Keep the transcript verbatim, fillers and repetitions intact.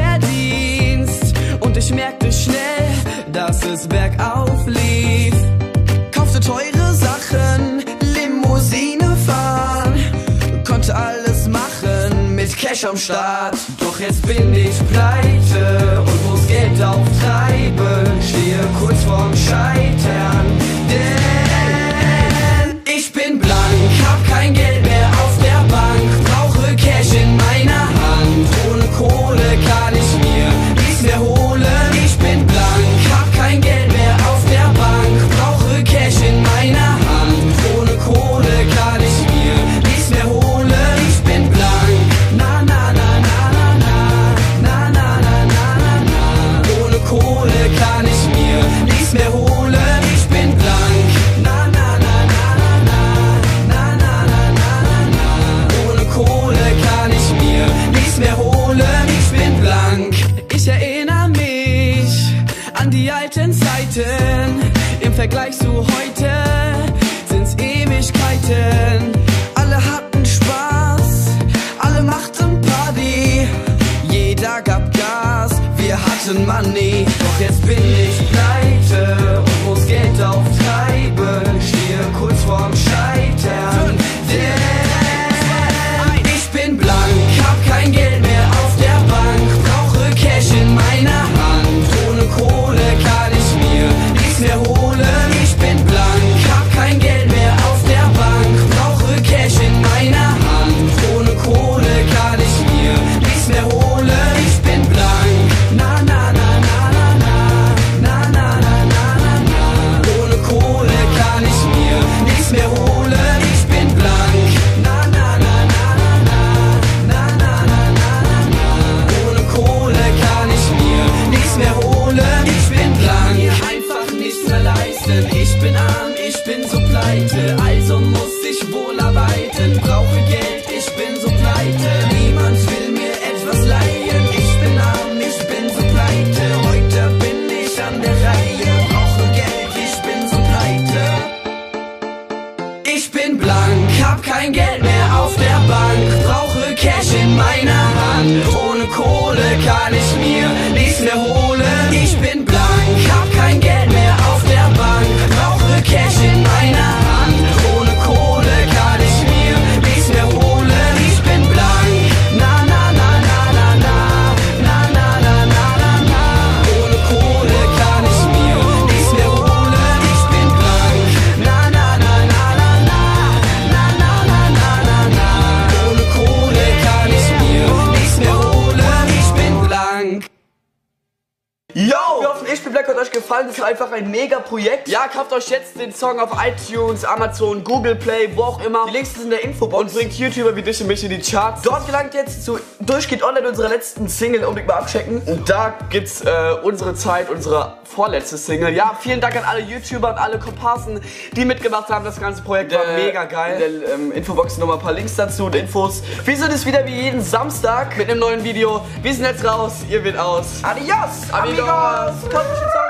Verdienst. Und ich merkte schnell, dass es bergauf lief. Kaufte teure Sachen, Limousine fahren, konnte alles machen mit Cash am Start. Doch jetzt bin ich pleite und muss Geld auftreiben, stehe kurz vorm Scheitern, denn ich bin blank, hab kein Geld mehr auf der Bank, brauche Cash in meiner Hand, ohne Kohle kann ich mir nichts mehr holen. Ich bin blank, hab kein Geld mehr auf der Bank, brauche Cash in meiner Hand, ohne Kohle kann ich mir nichts mehr holen. Ich bin blank, na na na na na na na na na na na, ohne Kohle kann ich mir nichts mehr holen. Ich bin blank, na na na na na na na na na na, ohne Kohle kann ich mir nichts mehr holen. Ich bin blank. Ich erinnere mich an die alten Zeiten, im Vergleich zu heute sind's Ewigkeiten. Alle hatten Spaß, alle machten Party, jeder gab Gas, wir hatten Money. Doch jetzt bin ich pleite und muss Geld auftreiben, stehe kurz vorm Scheitern, denn ich bin blank, hab kein Geld mehr auf der Bank, brauche Cash in meiner Hand, ohne Kohle kann ich mir nichts mehr holen. Ich bin blank, hab kein Geld mehr auf der Bank, brauche Cash in meiner Hand, ohne Kohle kann ich mir nichts mehr holen. Ich bin blank, na na na na na na na na na na, ohne Kohle kann ich mir nichts mehr holen. Ich bin blank, na na na na na na na na na na, ohne Kohle kann ich mir nichts mehr holen. Ich bin blank, mir einfach nichts mehr leisten. Ich bin arm, ich bin so pleite, also muss ich wohl arbeiten. Brauche Geld, ich bin so pleite, niemand will mir etwas leihen. Ich bin arm, ich bin so pleite, heute bin ich an der Reihe. Brauche Geld, ich bin so pleite. Ich bin blank, hab kein Geld mehr auf der Bank, brauche Cash in meiner Hand, ohne Kohle kann ich mir nichts mehr holen. Ich bin blank, hab kein Geld mehr auf der Bank, brauche Cash in meiner Hand, ohne Kohle kann ich mir nichts mehr holen. Ich bin blank, na na na na na na na na na na na, ohne Kohle kann ich mir nichts mehr holen. Ich bin blank, na na na na na na na na na na na, ohne Kohle kann ich mir nichts mehr holen. Ich bin blank. Yo! Wir hoffen, Ich bin Black hat euch gefallen. Das ist einfach ein mega Projekt. Ja, kauft euch jetzt den Song auf iTunes, Amazon, Google Play, wo auch immer. Die Links sind in der Infobox und bringt YouTuber wie dich und mich in die Charts. Dort gelangt jetzt zu Durchgeht Online unsere letzten Single, unbedingt mal abchecken. Und da gibt's äh, unsere Zeit, unsere vorletzte Single. Ja, vielen Dank an alle YouTuber und alle Komparsen, die mitgemacht haben. Das ganze Projekt war der, mega geil. In der ähm, Infobox nochmal ein paar Links dazu und Infos. Wir sind es wieder wie jeden Samstag mit einem neuen Video. Wir sind jetzt raus, ihr wird aus. Adios, amigos. Kommt,